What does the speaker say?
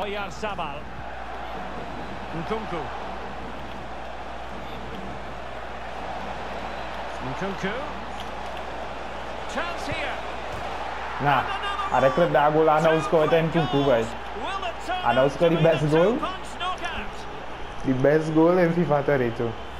Oyarzabal. Nkunku. Nkunku. Chance here. Nah, ada klub dah gol announce ko ito Nkunku guys. Announce ko di best goal. The best goal in FIFA22.